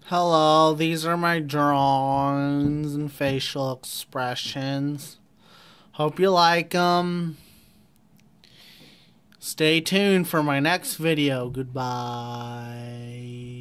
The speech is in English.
Hello, these are my drawings and facial expressions. Hope you like them. Stay tuned for my next video. Goodbye.